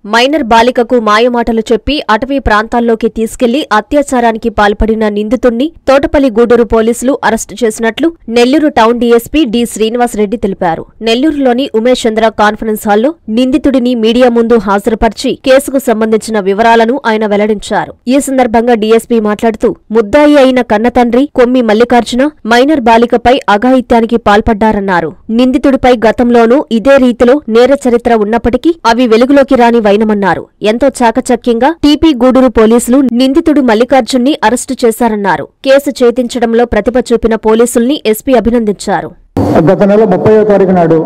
Minor బాలికకు మాయమాటలు చెప్పి అటవీ ప్రాంతాల్లోకి తీసుకెళ్లి అత్యాచారానికి పాల్పడిన నిందితుణ్ణి తోటపల్లి గూడూరు పోలీసులు అరెస్టు చేసినట్లు Nellore town DSP D Srinivasa Reddy తెలిపారు. నెల్లూరులోని ఉమేష్ చంద్ర కాన్ఫరెన్స్ హాల్లో నిందితుడిని మీడియా ముందు హాజరుపర్చి కేసుకు సంబంధించిన వివరాలను ఆయన వెల్లడించారు. ఈ సందర్భంగా డీఎస్పీ మాట్లాడుతూ ముద్దాయి అయిన కన్నతండ్రి కొమ్మి మల్లికార్జున మైనర్ బాలికపై అఘాయిత్యానికి పాల్పడ్డారన్నారు. నిందితుడిపై గతంలోనూ ఇదే రీతిలో నేర చరిత్ర ఉన్నప్పటికీ అవి వెలుగులోకి రాని వైనమన్నారు. ఎంతో చాకచక్యంగా టీపీ గూడూరు పోలీసులు నిందితుడు మల్లికార్జున్ని అరెస్టు చేశారన్నారు. కేసు ఛేదించడంలో ప్రతిభ చూపిన పోలీసుల్ని ఎస్పీ అభినందించారు. గత నెల 30వ తారీఖు నాడు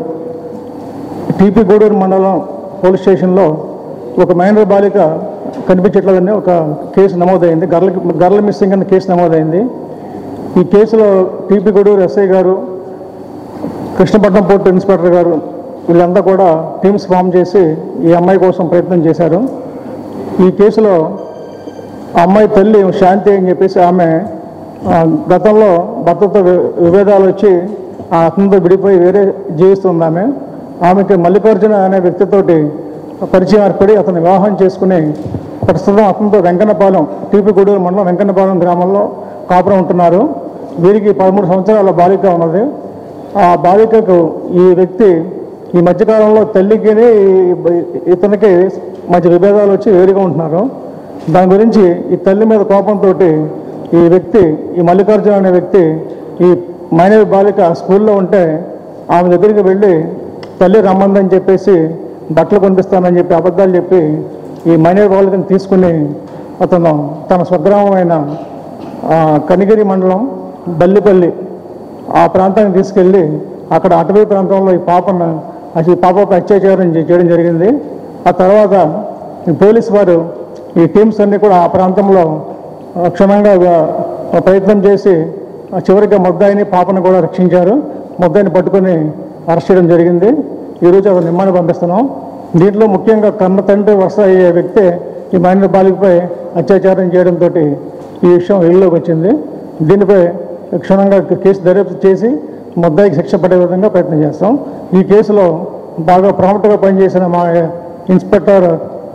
టీపీ గూడూరు మండలం పోలీస్ స్టేషన్లో ఒక మైనర్ బాలిక కనిపించట్లేదని ఒక కేసు నమోదైంది. గర్ల మిస్సింగ్ అనే కేసు నమోదైంది. ఈ కేసులో టీపీ గూడూరు ఎస్ఐ గారు, కృష్ణపట్నం పోర్టు ఇన్స్పెక్టర్ గారు వీళ్ళంతా కూడా టీమ్స్ ఫామ్ చేసి ఈ అమ్మాయి కోసం ప్రయత్నం చేశారు. ఈ కేసులో అమ్మాయి తల్లి శాంతి అని చెప్పేసి ఆమె గతంలో భర్తతో విభేదాలు వచ్చి అతనితో విడిపోయి వేరే జీవిస్తుంది. ఆమెకి మల్లికార్జున అనే వ్యక్తితోటి పరిచయం ఏర్పడి అతను వివాహం చేసుకుని ప్రస్తుతం అతనితో వెంకన్నపాలెం టీపీ గూడూరు మండలం వెంకన్నపాలెం గ్రామంలో కాపురం ఉంటున్నారు. వీరికి 13 సంవత్సరాల బాలిక ఉన్నది. ఆ బాలికకు ఈ వ్యక్తి ఈ మధ్యకాలంలో తల్లికి ఇతనికి మధ్య విభేదాలు వచ్చి వేరుగా ఉంటున్నారు. దాని గురించి ఈ తల్లి మీద కోపంతో ఈ వ్యక్తి, ఈ మల్లికార్జున అనే వ్యక్తి ఈ మైనర్ బాలిక స్కూల్లో ఉంటే ఆమె దగ్గరికి వెళ్ళి తల్లి రమ్మందని చెప్పేసి బట్టలు కొనిపిస్తానని చెప్పి అబద్ధాలు చెప్పి ఈ మైనర్ బాలికను తీసుకుని అతను తన స్వగ్రామమైన కనిగిరి మండలం బల్లిపల్లి ఆ ప్రాంతానికి తీసుకెళ్ళి అక్కడ అటవీ ప్రాంతంలో ఈ పాపపై అత్యాచారం చేయడం జరిగింది. ఆ తర్వాత పోలీసు వారు ఈ టీమ్స్ అన్నీ కూడా ఆ ప్రాంతంలో క్షుణ్ణంగా ప్రయత్నం చేసి చివరిగా ముద్దాయిని పాపను కూడా రక్షించారు. ముద్దాయిని పట్టుకుని అరెస్ట్ చేయడం జరిగింది. ఈరోజు అతను నిమ్మాన్ని పంపిస్తున్నాం. దీంట్లో ముఖ్యంగా కన్న తండ్రి వరుస అయ్యే వ్యక్తే ఈ మైనర్ బాలికపై అత్యాచారం చేయడంతో ఈ విషయం వెలుగులోకి వచ్చింది. దీనిపై క్షుణ్ణంగా కేసు దర్యాప్తు చేసి ముద్దాయికి శిక్ష పడే విధంగా ప్రయత్నం చేస్తాం. ఈ కేసులో బాగా ప్రాముఖ్యంగా పనిచేసిన మా ఇన్స్పెక్టర్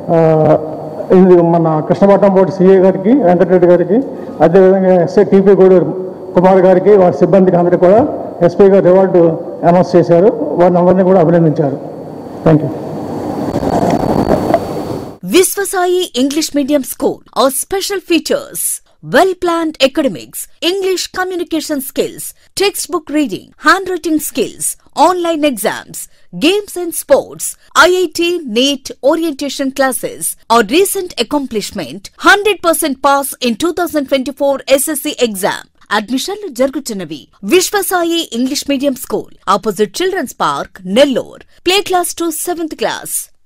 మన కృష్ణపట్నం పోర్టు సిఐ గారికి, వెంకటరెడ్డి గారికి, అదేవిధంగా ఎస్ఐ టీపీ గూడూరు కుమార్ గారికి, వారి సిబ్బందికి అందరికీ కూడా ఎస్పీ గారు రివార్డు అనౌన్స్ చేశారు. వారిని అందరినీ కూడా అభినందించారు. Thank you. Viswasai English Medium School. Our special features: well-planned academics, English communication skills, textbook reading, handwriting skills, online exams, games and sports, IIT, NEET, orientation classes. Our recent accomplishment: 100% pass in 2024 SSC exam. అడ్మిషన్లు జరుగుతున్నవి. Viswasai English medium school, opposite children's park, Nellore. Play class to 7th class.